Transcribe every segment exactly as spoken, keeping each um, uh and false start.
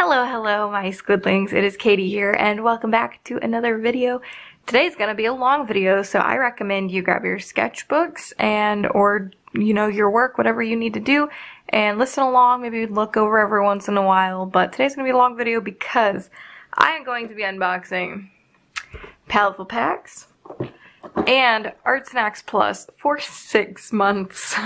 Hello, hello, my squidlings. It is Katie here, and welcome back to another video. Today's gonna be a long video, so I recommend you grab your sketchbooks and or, you know, your work, whatever you need to do, and listen along, maybe look over every once in a while. But today's gonna be a long video because I am going to be unboxing Palettefull packs and ARTSNACKS Plus for six months.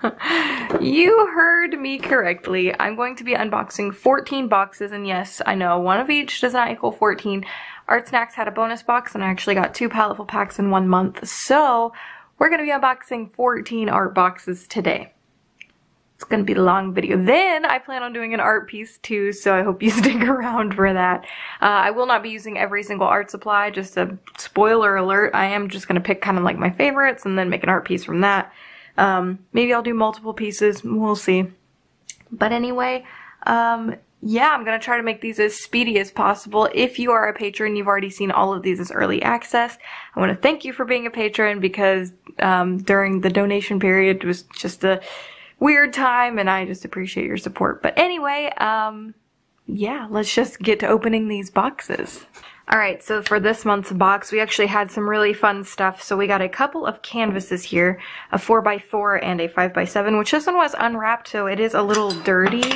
You heard me correctly. I'm going to be unboxing fourteen boxes, and yes, I know one of each does not equal fourteen. ARTSNACKS had a bonus box, and I actually got two Palettefull packs in one month, so we're going to be unboxing fourteen art boxes today. It's going to be a long video. Then I plan on doing an art piece too, so I hope you stick around for that. Uh, I will not be using every single art supply, just a spoiler alert. I am just going to pick kind of like my favorites and then make an art piece from that. Um, maybe I'll do multiple pieces, we'll see. But anyway, um, yeah, I'm going to try to make these as speedy as possible. If you are a patron, you've already seen all of these as early access. I want to thank you for being a patron because um, during the donation period, it was just a weird time, and I just appreciate your support. But anyway, um, yeah, let's just get to opening these boxes. Alright, so for this month's box, we actually had some really fun stuff. So we got a couple of canvases here, a four by four and a five by seven, which this one was unwrapped, so it is a little dirty.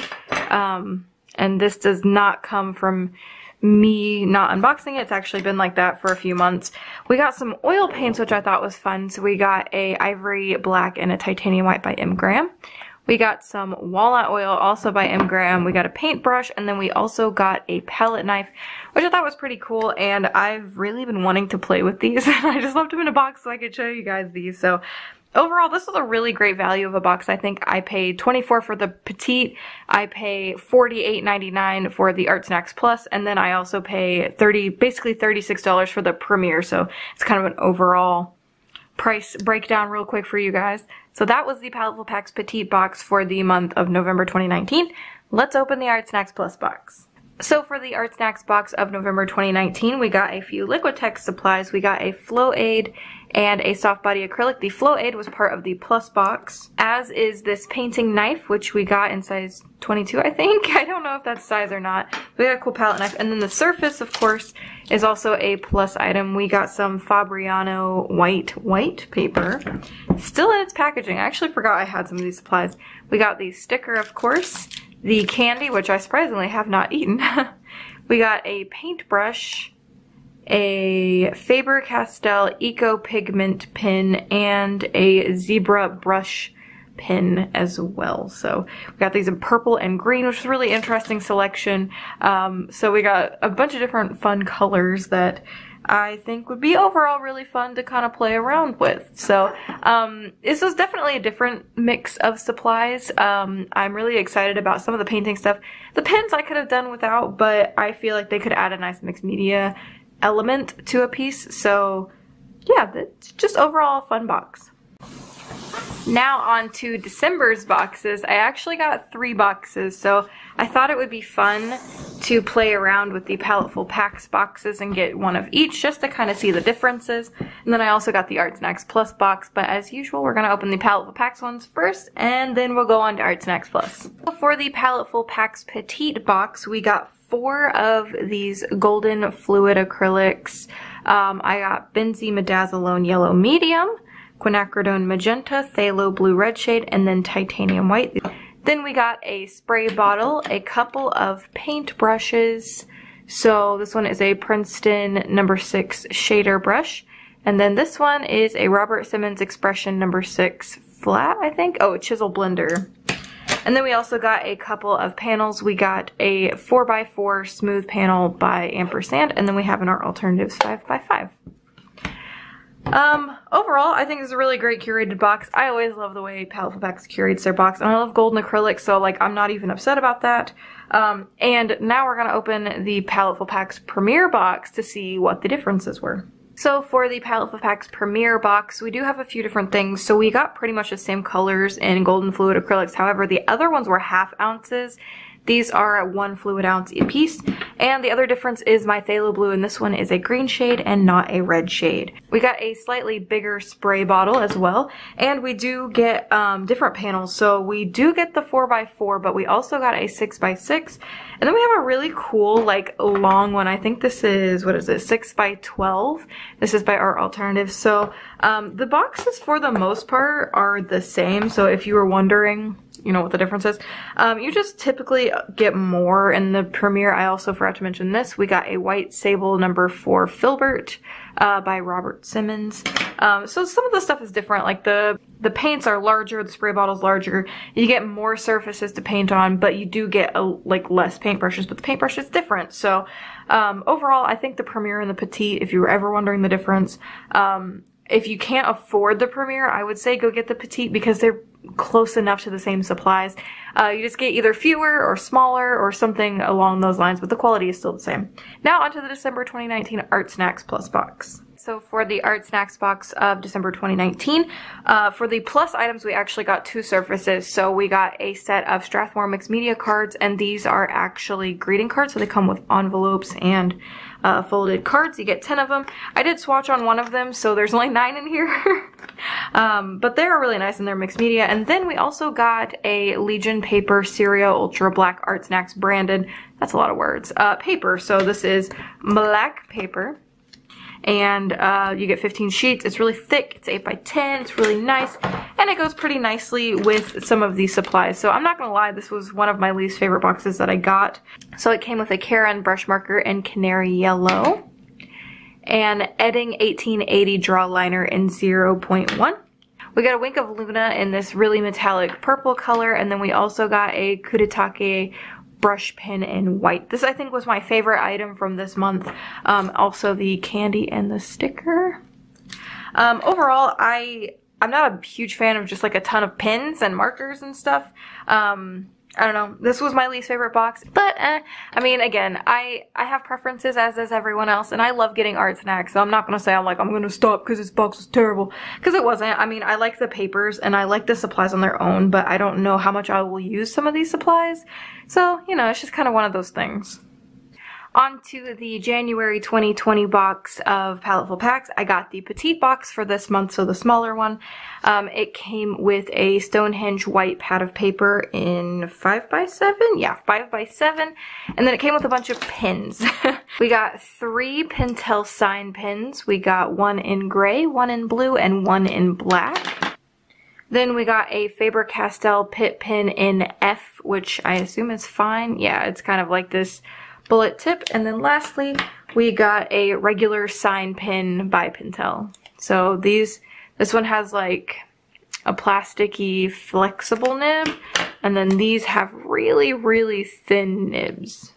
Um, and this does not come from me not unboxing it. It's actually been like that for a few months. We got some oil paints, which I thought was fun. So we got a ivory black and a titanium white by M. Graham. We got some walnut oil, also by M. Graham. We got a paintbrush, and then we also got a palette knife, which I thought was pretty cool, and I've really been wanting to play with these. I just left them in a box so I could show you guys these. So overall, this was a really great value of a box. I think I paid twenty-four dollars for the petite, I pay forty-eight ninety-nine for the ARTSNACKS Plus, and then I also pay thirty, basically thirty-six dollars for the Premier. So it's kind of an overall price breakdown real quick for you guys. So that was the Palettefull Packs Petite box for the month of November twenty nineteen. Let's open the ARTSNACKS Plus box. So for the ARTSNACKS box of November twenty nineteen, we got a few Liquitex supplies. We got a Flow Aid and a soft body acrylic. The Flow Aid was part of the Plus box, as is this painting knife, which we got in size twenty-two, I think. I don't know if that's size or not. We got a cool palette knife. And then the Surface, of course, is also a Plus item. We got some Fabriano white, white paper. Still in its packaging. I actually forgot I had some of these supplies. We got the sticker, of course. The candy, which I surprisingly have not eaten. We got a paintbrush, a Faber-Castell Eco Pigment pen, and a zebra brush pen as well. So we got these in purple and green, which is a really interesting selection. Um, so we got a bunch of different fun colors that I think would be overall really fun to kind of play around with. So um, this was definitely a different mix of supplies. Um, I'm really excited about some of the painting stuff. The pens I could have done without, but I feel like they could add a nice mixed media element to a piece. So yeah, it's just overall a fun box. Now on to December's boxes. I actually got three boxes, so I thought it would be fun to play around with the Palettefull Packs boxes and get one of each just to kind of see the differences. And then I also got the ARTSNACKS Plus box, but as usual, we're going to open the Palettefull Packs ones first, and then we'll go on to ARTSNACKS Plus. For the Palettefull Packs Petite box, we got four of these golden fluid acrylics. Um, I got Benzimidazolone Yellow Medium, Quinacridone Magenta, Phthalo Blue Red shade, and then Titanium White. Then we got a spray bottle, a couple of paint brushes. So this one is a Princeton number six shader brush. And then this one is a Robert Simmons Expression number six flat, I think. Oh, a chisel blender. And then we also got a couple of panels. We got a four by four smooth panel by Ampersand, and then we have an Art Alternatives five by five. Um, overall, I think it's a really great curated box. I always love the way Palettefull Packs curates their box, and I love golden acrylic, so like I'm not even upset about that. Um, and now we're gonna open the Palettefull Packs Premier box to see what the differences were. So for the Palettefull Packs Premier box, we do have a few different things. So we got pretty much the same colors in golden fluid acrylics. However, the other ones were half ounces. These are one fluid ounce a piece. And the other difference is my phthalo blue, and this one is a green shade and not a red shade. We got a slightly bigger spray bottle as well, and we do get um, different panels. So we do get the four by four, but we also got a six by six. And then we have a really cool, like, long one. I think this is, what is it, six by twelve. This is by Art Alternatives. So um, the boxes, for the most part, are the same. So if you were wondering, you know what the difference is, um, you just typically get more in the Premiere. I also forgot to mention this. We got a white sable number four filbert uh, by Robert Simmons. Um, so some of the stuff is different. Like the the paints are larger, the spray bottle's larger. You get more surfaces to paint on, but you do get a, like less paintbrushes. But the paintbrush is different. So um, overall, I think the Premiere and the Petite, if you were ever wondering the difference, um, if you can't afford the Premiere, I would say go get the Petite because they're close enough to the same supplies. Uh, you just get either fewer or smaller or something along those lines, but the quality is still the same. Now onto the December twenty nineteen Art Snacks Plus box. So for the Art Snacks box of December twenty nineteen, uh, for the plus items, we actually got two surfaces. So we got a set of Strathmore Mixed Media cards, and these are actually greeting cards, so they come with envelopes and uh, folded cards. You get ten of them. I did swatch on one of them, so there's only nine in here. um, but they're really nice and they're mixed media. And then we also got a Legion Paper Ceria Ultra Black Art Snacks branded, that's a lot of words, uh, paper. So this is black paper. And uh, you get fifteen sheets. It's really thick. It's eight by ten. It's really nice. And it goes pretty nicely with some of these supplies. So I'm not going to lie, this was one of my least favorite boxes that I got. So it came with a Karen brush marker in Canary Yellow. And Edding eighteen eighty draw liner in zero point one. We got a Wink of Luna in this really metallic purple color. And then we also got a Kaatydid brush pen in white. This, I think, was my favorite item from this month. Um, also the candy and the sticker. Um, overall, I, I'm not a huge fan of just like a ton of pens and markers and stuff. Um, I don't know. This was my least favorite box. But, eh, I mean, again, I, I have preferences as does everyone else, and I love getting art snacks, so I'm not going to say I'm like, I'm going to stop because this box was terrible. Because it wasn't. I mean, I like the papers, and I like the supplies on their own, but I don't know how much I will use some of these supplies. So, you know, it's just kind of one of those things. On to the January twenty twenty box of Paleteful Packs. I got the Petite box for this month, so the smaller one. Um, it came with a Stonehenge white pad of paper in five by seven? Yeah, five by seven. And then it came with a bunch of pins. We got three Pentel sign pins. We got one in gray, one in blue, and one in black. Then we got a Faber-Castell Pitt pin in F, which I assume is fine. Yeah, it's kind of like this bullet tip. And then lastly, we got a regular sign pin by Pentel. So these, this one has like a plasticky flexible nib, and then these have really, really thin nibs.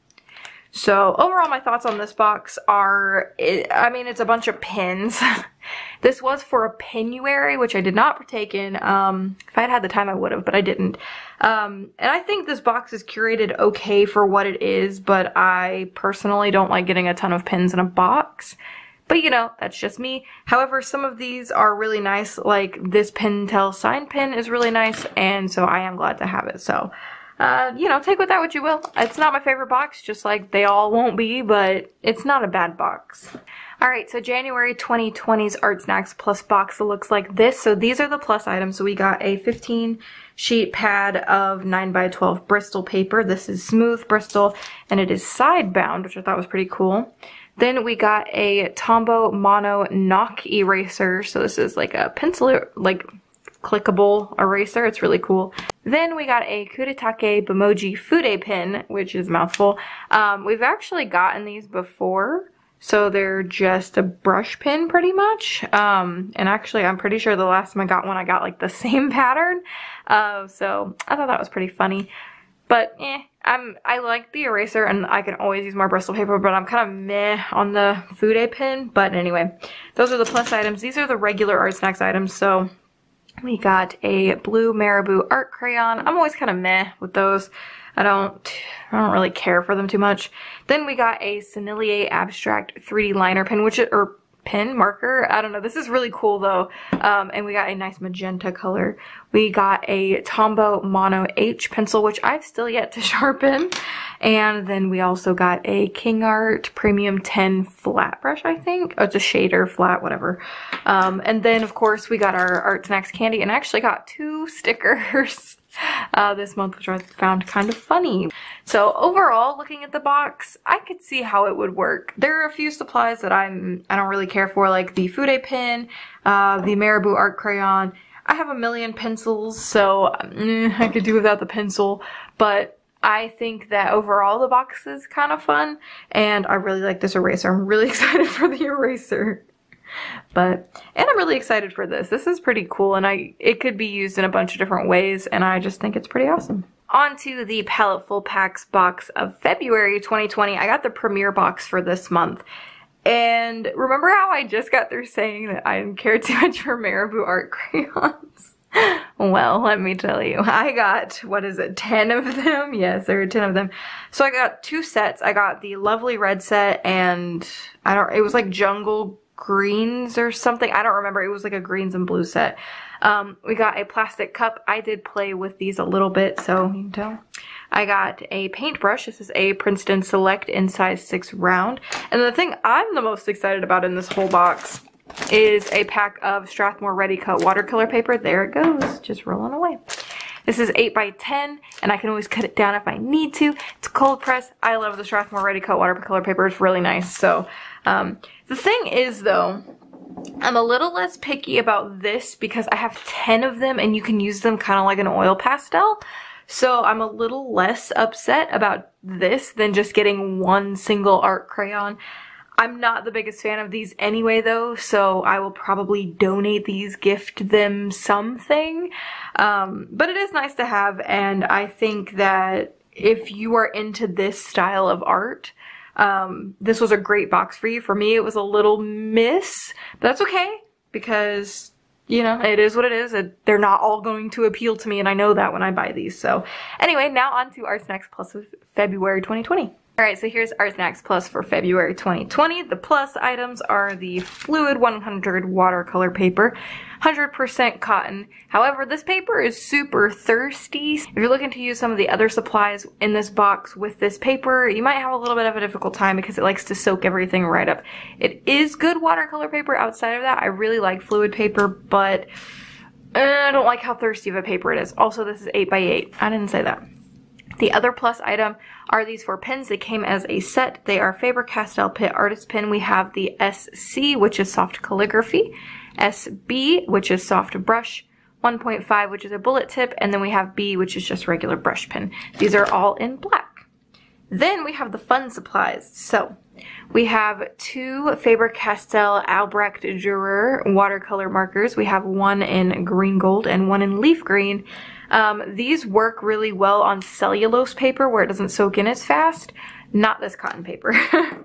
So overall, my thoughts on this box are, it, I mean, it's a bunch of pins. This was for a penuary, which I did not partake in. Um, if I had had the time, I would have, but I didn't. Um, and I think this box is curated okay for what it is, but I personally don't like getting a ton of pins in a box. But, you know, that's just me. However, some of these are really nice. Like this Pentel sign pin is really nice, and so I am glad to have it. So, uh, you know, take with that what you will. It's not my favorite box, just like they all won't be, but it's not a bad box. Alright, so January twenty twenty's Art Snacks Plus box looks like this. So these are the plus items. So we got a fifteen sheet pad of nine by twelve Bristol paper. This is smooth Bristol, and it is side bound, which I thought was pretty cool. Then we got a Tombow Mono Knock eraser. So this is like a pencil, like clickable eraser. It's really cool. Then we got a Kaatydid Bimoji Fude pen, which is a mouthful. Um, we've actually gotten these before. So they're just a brush pen pretty much. Um, and actually I'm pretty sure the last time I got one I got like the same pattern. Uh, so I thought that was pretty funny. But eh, I'm, I like the eraser and I can always use more Bristol paper, but I'm kind of meh on the Fude pen. But anyway, those are the plus items. These are the regular Art Snacks items. So we got a blue Marabou art crayon. I'm always kind of meh with those. I don't, I don't really care for them too much. Then we got a Sennelier Abstract three D liner pen, which is, or pen marker. I don't know. This is really cool though. Um, and we got a nice magenta color. We got a Tombow Mono H pencil, which I've still yet to sharpen. And then we also got a King Art Premium ten flat brush, I think. Oh, it's a shader, flat, whatever. Um, and then of course we got our Art Snacks candy, and I actually got two stickers uh, this month, which I found kind of funny. So overall, looking at the box, I could see how it would work. There are a few supplies that I'm, I don't really care for, like the Fude pen, uh, the Marabou art crayon. I have a million pencils, so mm, I could do without the pencil, but I think that overall the box is kind of fun, and I really like this eraser. I'm really excited for the eraser. But, and I'm really excited for this. This is pretty cool, and I it could be used in a bunch of different ways, and I just think it's pretty awesome. On to the Palettefull Packs box of February twenty twenty. I got the premiere box for this month. And remember how I just got through saying that I didn't care too much for Marabou art crayons? Well, let me tell you, I got, what is it, ten of them? Yes, there are ten of them. So I got two sets. I got the lovely red set, and I don't, it was like jungle greens or something. I don't remember. It was like a greens and blue set. Um, we got a plastic cup. I did play with these a little bit, so you can tell. I got a paintbrush. This is a Princeton Select in size six round. And the thing I'm the most excited about in this whole box is a pack of Strathmore Ready Cut watercolor paper. There it goes, just rolling away. This is eight by ten, and I can always cut it down if I need to. It's cold press. I love the Strathmore Ready Cut watercolor paper. It's really nice. So, um, the thing is though, I'm a little less picky about this because I have ten of them and you can use them kind of like an oil pastel. So I'm a little less upset about this than just getting one single art crayon. I'm not the biggest fan of these anyway though, so I will probably donate these, gift them something. Um, but it is nice to have, and I think that if you are into this style of art, um, this was a great box for you. For me, it was a little miss, but that's okay because, you know, it is what it is. It, they're not all going to appeal to me, and I know that when I buy these. So anyway, now on to ARTSNACKS Plus of February twenty twenty. Alright, so here's ARTSNACKS Plus for February twenty twenty. The plus items are the Fluid one hundred watercolor paper, one hundred percent cotton. However, this paper is super thirsty. If you're looking to use some of the other supplies in this box with this paper, you might have a little bit of a difficult time because it likes to soak everything right up. It is good watercolor paper outside of that. I really like fluid paper, but uh, I don't like how thirsty of a paper it is. Also, this is eight by eight. I didn't say that. The other plus item are these four pens. They came as a set. They are Faber-Castell Pitt Artist Pen. We have the S C, which is soft calligraphy, S B, which is soft brush, one point five, which is a bullet tip, and then we have B, which is just regular brush pen. These are all in black. Then we have the fun supplies. So we have two Faber-Castell Albrecht Dürer watercolor markers. We have one in green gold and one in leaf green. Um, these work really well on cellulose paper where it doesn't soak in as fast. Not this cotton paper.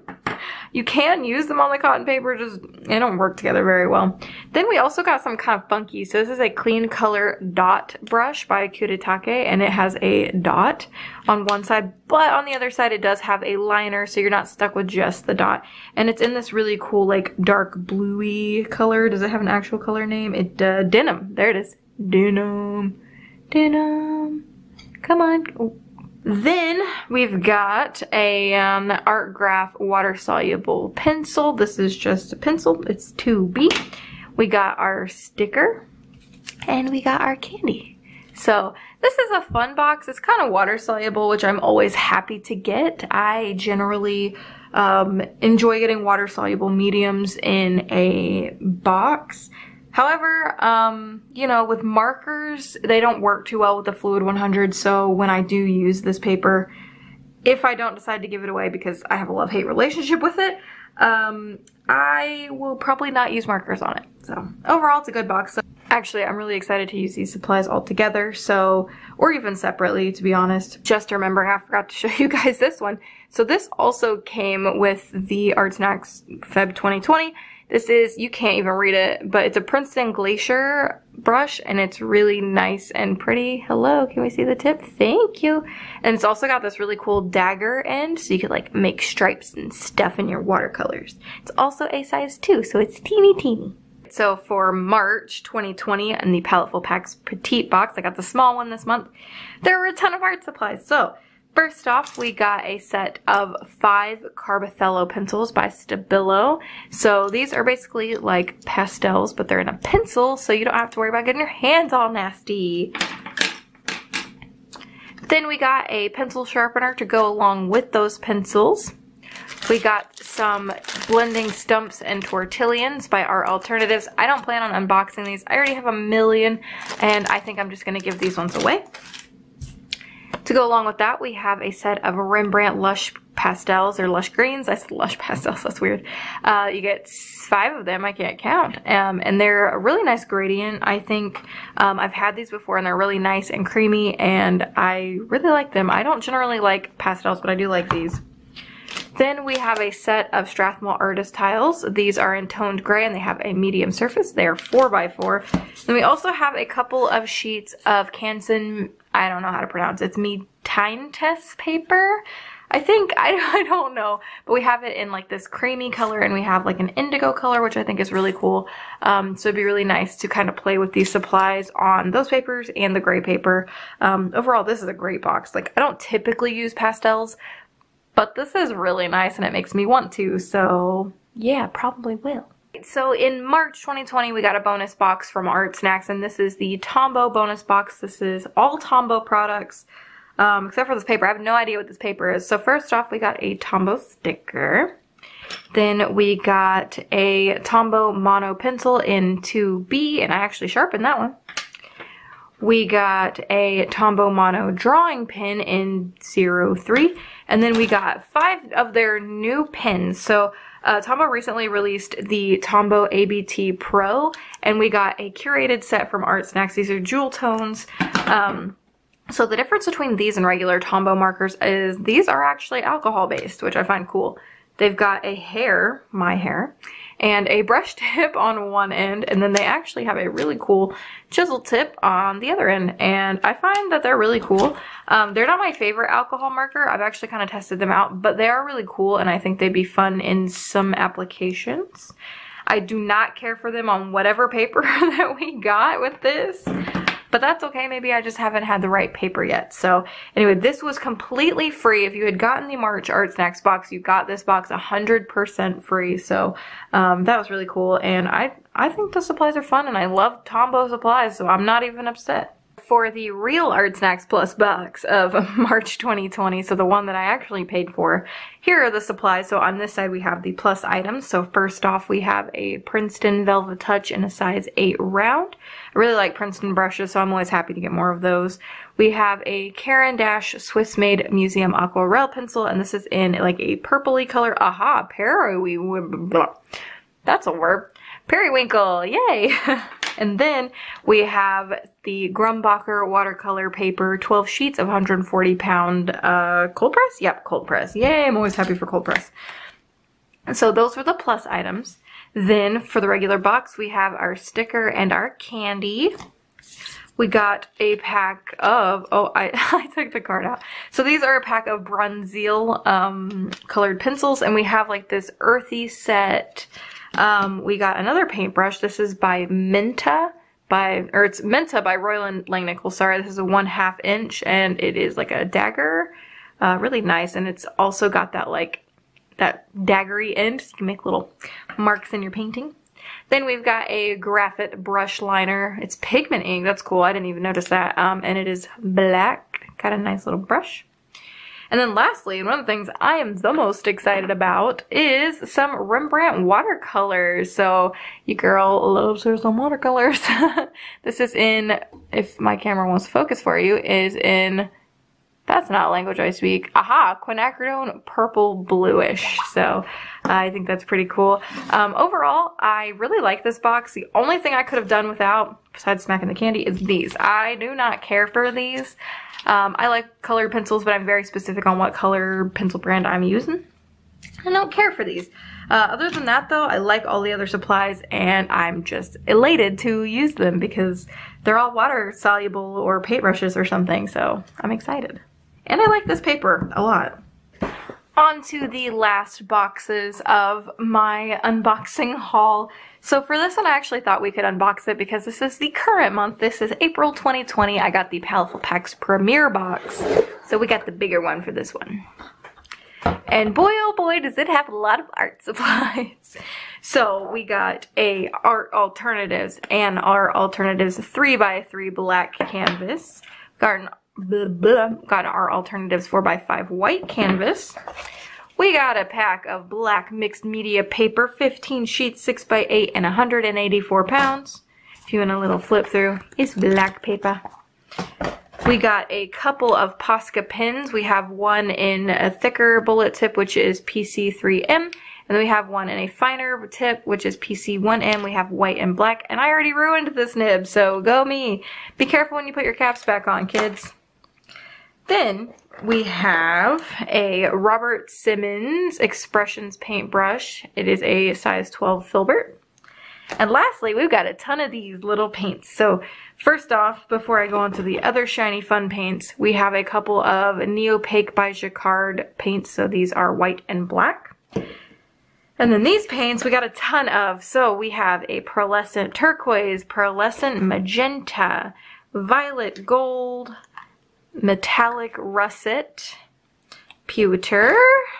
You can use them on the cotton paper, just they don't work together very well. Then we also got some kind of funky. So this is a clean color dot brush by Kaatydid, and it has a dot on one side, but on the other side it does have a liner, so you're not stuck with just the dot. And it's in this really cool, like, dark bluey color. Does it have an actual color name? It uh, denim. There it is. Denim. Denim. Come on. Oh. Then we've got a um, Art Graph water soluble pencil. This is just a pencil. It's two B. We got our sticker and we got our candy. So this is a fun box. It's kind of water soluble, which I'm always happy to get. I generally um, enjoy getting water soluble mediums in a box. However, um, you know, with markers, they don't work too well with the Fluid one hundred, so when I do use this paper, if I don't decide to give it away because I have a love-hate relationship with it, um, I will probably not use markers on it. So, overall, it's a good box. So, actually, I'm really excited to use these supplies all together, so, or even separately, to be honest. Just remembering, I forgot to show you guys this one. So this also came with the ARTSNACKS Feb twenty twenty. This is, you can't even read it, but it's a Princeton Glacier brush, and it's really nice and pretty. Hello, can we see the tip? Thank you. And it's also got this really cool dagger end, so you could like make stripes and stuff in your watercolors. It's also a size two, so it's teeny teeny. So for March twenty twenty in the Palettefull Packs Petite box, I got the small one this month, there were a ton of art supplies. So first off, we got a set of five Carbothello pencils by Stabilo. So these are basically like pastels, but they're in a pencil, so you don't have to worry about getting your hands all nasty. Then we got a pencil sharpener to go along with those pencils. We got some blending stumps and tortillions by Art Alternatives. I don't plan on unboxing these. I already have a million, and I think I'm just going to give these ones away. To go along with that, we have a set of Rembrandt Lush Pastels, or Lush Greens. I said Lush Pastels, that's weird. Uh, you get five of them, I can't count. Um, and they're a really nice gradient, I think. Um, I've had these before, and they're really nice and creamy, and I really like them. I don't generally like pastels, but I do like these. Then we have a set of Strathmore Artist tiles. These are in toned gray, and they have a medium surface. They are four by four. Then we also have a couple of sheets of Canson, I don't know how to pronounce it. It's me Time Test paper, I think. I, I don't know. But we have it in like this creamy color, and we have like an indigo color, which I think is really cool. Um, so it'd be really nice to kind of play with these supplies on those papers and the gray paper. Um, overall, this is a great box. Like, I don't typically use pastels, but this is really nice and it makes me want to, so yeah, probably will. So in March twenty twenty, we got a bonus box from ARTSNACKS, and this is the Tombow bonus box. This is all Tombow products, um, except for this paper. I have no idea what this paper is. So first off, we got a Tombow sticker. Then we got a Tombow mono pencil in two B, and I actually sharpened that one. We got a Tombow mono drawing pen in zero three, and then we got five of their new pens. So uh, Tombow recently released the Tombow A B T Pro, and we got a curated set from ARTSNACKS. These are jewel tones. Um, so the difference between these and regular Tombow markers is these are actually alcohol based, which I find cool. They've got a hair, my hair, and a brush tip on one end, and then they actually have a really cool chisel tip on the other end, and I find that they're really cool. Um, they're not my favorite alcohol marker. I've actually kind of tested them out, but they are really cool, and I think they'd be fun in some applications. I do not care for them on whatever paper that we got with this, but that's okay. Maybe I just haven't had the right paper yet. So anyway, this was completely free. If you had gotten the March ARTSNACKS box, you got this box one hundred percent free. So um, that was really cool. And I, I think the supplies are fun, and I love Tombow supplies, so I'm not even upset. For the real ARTSNACKS Plus box of March twenty twenty, so the one that I actually paid for, here are the supplies. So on this side we have the plus items. So first off, we have a Princeton Velvet Touch in a size eight round. I really like Princeton brushes, so I'm always happy to get more of those. We have a Caran d'Ache Swiss Made Museum Aquarelle pencil, and this is in like a purpley color. Aha, periwinkle. That's a word. Periwinkle, yay! And then we have the Grumbacher watercolor paper, twelve sheets of one hundred forty pound uh, cold press? Yep, cold press. Yay, I'm always happy for cold press. So those were the plus items. Then for the regular box, we have our sticker and our candy. We got a pack of, oh, I, I took the card out. So these are a pack of Bronzeal um, colored pencils, and we have like this earthy set. Um, we got another paintbrush. This is by Menta, by, or it's Menta by Royland Langnickel. Sorry, this is a one half inch, and it is like a dagger. Uh, really nice, and it's also got that like, that daggery end, so you can make little marks in your painting. Then we've got a graphite brush liner. It's pigment ink. That's cool. I didn't even notice that. Um, and it is black. Got a nice little brush. And then lastly, and one of the things I am the most excited about is some Rembrandt watercolors. So your girl loves her some watercolors. This is in, if my camera wants to focus for you, is in, that's not a language I speak. Aha, quinacridone purple bluish. So uh, I think that's pretty cool. Um, overall, I really like this box. The only thing I could have done without, besides smacking the candy, is these. I do not care for these. Um, I like colored pencils, but I'm very specific on what color pencil brand I'm using. I don't care for these. Uh, other than that though, I like all the other supplies and I'm just elated to use them because they're all water soluble or paintbrushes or something, so I'm excited. And I like this paper a lot. On to the last boxes of my unboxing haul. So for this one, I actually thought we could unbox it because this is the current month. This is April twenty twenty. I got the Palettefull Packs Premiere box. So we got the bigger one for this one. And boy, oh boy, does it have a lot of art supplies. So we got a Art Alternatives and our Alternatives three by three black canvas. Got an Blah, blah. Got our Alternatives four by five white canvas. We got a pack of black mixed media paper, fifteen sheets, six by eight, and one hundred eighty-four pounds. If you want a little flip through, it's black paper. We got a couple of Posca pins. We have one in a thicker bullet tip, which is P C three M. And then we have one in a finer tip, which is P C one M. We have white and black. And I already ruined this nib, so go me. Be careful when you put your caps back on, kids. Then we have a Robert Simmons Expressions paintbrush. It is a size twelve filbert. And lastly, we've got a ton of these little paints. So first off, before I go on to the other shiny fun paints, we have a couple of Neopaque by Jacquard paints. So these are white and black. And then these paints we got a ton of. So we have a pearlescent turquoise, pearlescent magenta, violet gold, metallic russet, pewter,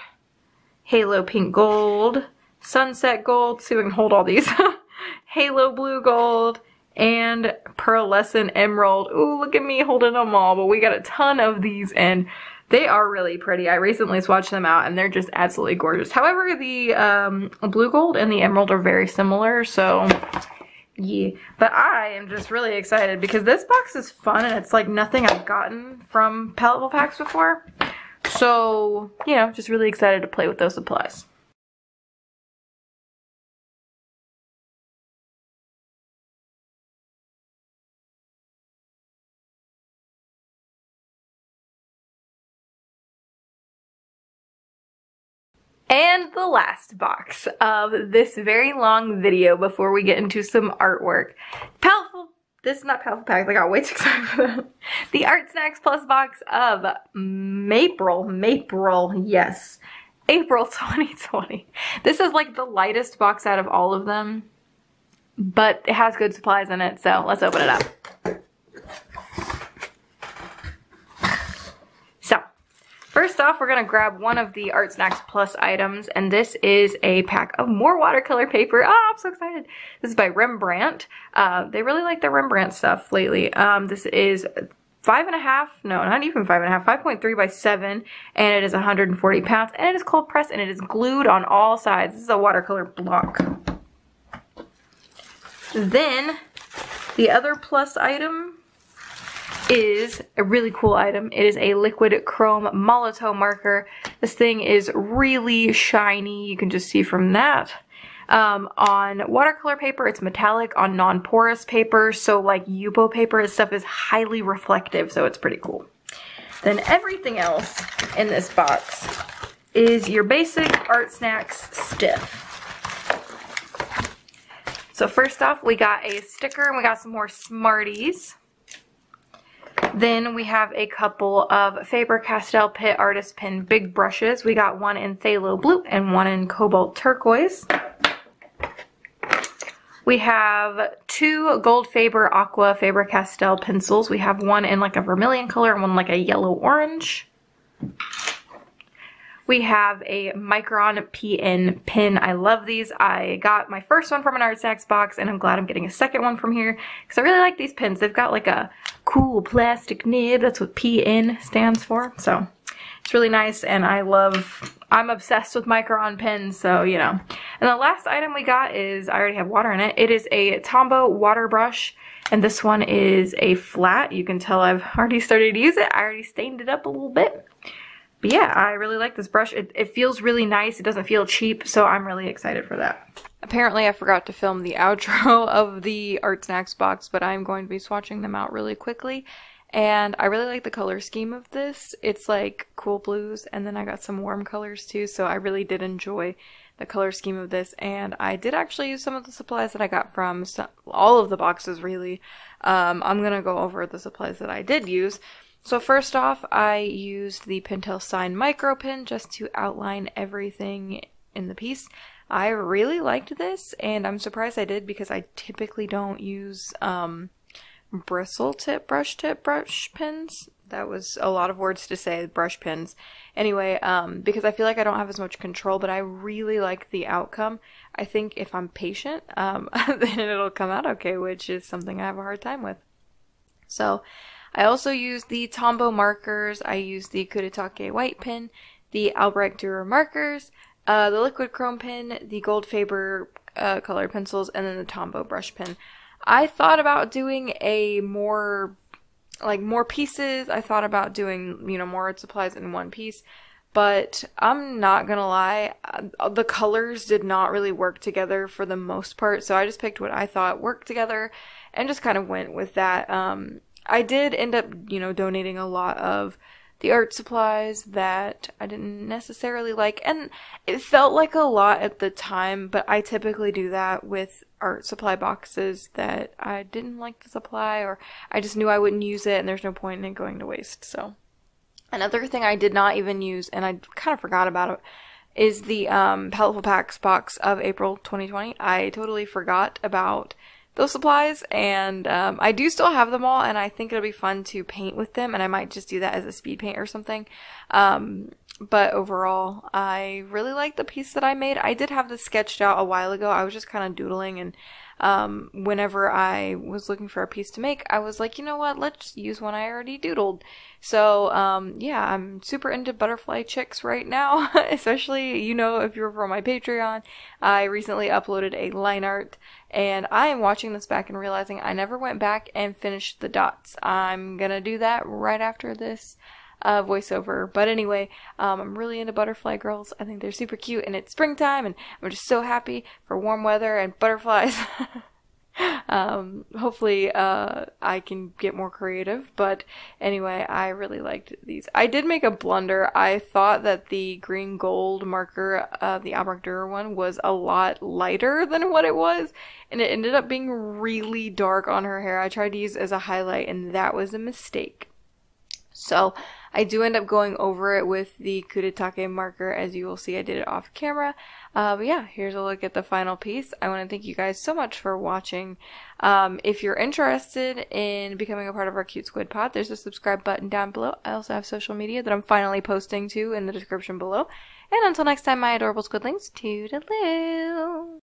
halo pink gold, sunset gold, see if we can hold all these, halo blue gold, and pearlescent emerald. Ooh, look at me holding them all, but we got a ton of these and they are really pretty. I recently swatched them out and they're just absolutely gorgeous. However, the um, blue gold and the emerald are very similar, so yeah, but I am just really excited because this box is fun and it's like nothing I've gotten from Palettefull Packs before. So, you know, just really excited to play with those supplies. And the last box of this very long video before we get into some artwork. Palettefull, this is not Palettefull Packs, I got way too excited for that. The ARTSNACKS Plus box of April, April, yes, April twenty twenty. This is like the lightest box out of all of them, but it has good supplies in it, so let's open it up. First off, we're going to grab one of the ARTSNACKS Plus items, and this is a pack of more watercolor paper. Oh, I'm so excited. This is by Rembrandt. Uh, they really like their Rembrandt stuff lately. Um, this is five and a half, no, not even five and a half, five point three by seven, and it is one hundred forty pounds, and it is cold pressed, and it is glued on all sides. This is a watercolor block. Then, the other Plus item is a really cool item. It is a liquid chrome Molotow marker. This thing is really shiny. You can just see from that. Um, on watercolor paper, it's metallic. On non-porous paper, so like Yupo paper, this stuff is highly reflective, so it's pretty cool. Then everything else in this box is your basic ARTSNACKS stiff. So first off, we got a sticker and we got some more Smarties. Then we have a couple of Faber-Castell Pitt Artist Pen big brushes. We got one in phthalo blue and one in cobalt turquoise. We have two Gold Faber Aqua Faber-Castell pencils. We have one in like a vermilion color and one like a yellow orange. We have a Micron P N pen. I love these. I got my first one from an ARTSNACKS box, and I'm glad I'm getting a second one from here because I really like these pens. They've got like a cool plastic nib. That's what P N stands for. So it's really nice, and I love, I'm obsessed with Micron pens, so you know. And the last item we got is, I already have water in it. It is a Tombow water brush, and this one is a flat. You can tell I've already started to use it. I already stained it up a little bit. But yeah, I really like this brush. It, it feels really nice. It doesn't feel cheap, so I'm really excited for that. Apparently I forgot to film the outro of the ARTSNACKS box, but I'm going to be swatching them out really quickly. And I really like the color scheme of this. It's like cool blues, and then I got some warm colors too, so I really did enjoy the color scheme of this. And I did actually use some of the supplies that I got from some, all of the boxes really. Um, I'm gonna go over the supplies that I did use. So first off, I used the Pentel Sign micro pen just to outline everything in the piece. I really liked this, and I'm surprised I did because I typically don't use um, bristle tip, brush tip brush pens. That was a lot of words to say, brush pens. Anyway, um, because I feel like I don't have as much control, but I really like the outcome. I think if I'm patient, um, then it'll come out okay, which is something I have a hard time with. So I also used the Tombow markers. I used the Kaatydid white pen, the Albrecht Dürer markers, uh, the liquid chrome pen, the Gold Faber uh, colored pencils, and then the Tombow brush pen. I thought about doing a more, like more pieces. I thought about doing, you know, more art supplies in one piece, but I'm not gonna lie, uh, the colors did not really work together for the most part, so I just picked what I thought worked together and just kind of went with that. Um, I did end up, you know, donating a lot of the art supplies that I didn't necessarily like, and it felt like a lot at the time, but I typically do that with art supply boxes that I didn't like to supply, or I just knew I wouldn't use it and there's no point in it going to waste. So another thing I did not even use, and I kind of forgot about it, is the um, Paleteful Packs box of April twenty twenty. I totally forgot about those supplies, and um, I do still have them all, and I think it'll be fun to paint with them, and I might just do that as a speed paint or something. Um, but overall, I really like the piece that I made. I did have this sketched out a while ago. I was just kind of doodling, and um, whenever I was looking for a piece to make, I was like, you know what, let's use one I already doodled. So um, yeah, I'm super into butterfly chicks right now, especially, you know, if you're from my Patreon. I recently uploaded a line art, and I am watching this back and realizing I never went back and finished the dots. I'm gonna do that right after this uh, voiceover. But anyway, um, I'm really into butterfly girls. I think they're super cute, and it's springtime, and I'm just so happy for warm weather and butterflies. um, hopefully uh, I can get more creative, but anyway, I really liked these. I did make a blunder. I thought that the green gold marker, uh, the Albrecht Dürer one, was a lot lighter than what it was, and it ended up being really dark on her hair. I tried to use it as a highlight, and that was a mistake. So I do end up going over it with the Kaatydid marker. As you will see, I did it off camera. Uh, but yeah, here's a look at the final piece. I want to thank you guys so much for watching. Um, if you're interested in becoming a part of our Cute Squid Pod, there's a subscribe button down below. I also have social media that I'm finally posting to in the description below. And until next time, my adorable squidlings, toodaloo!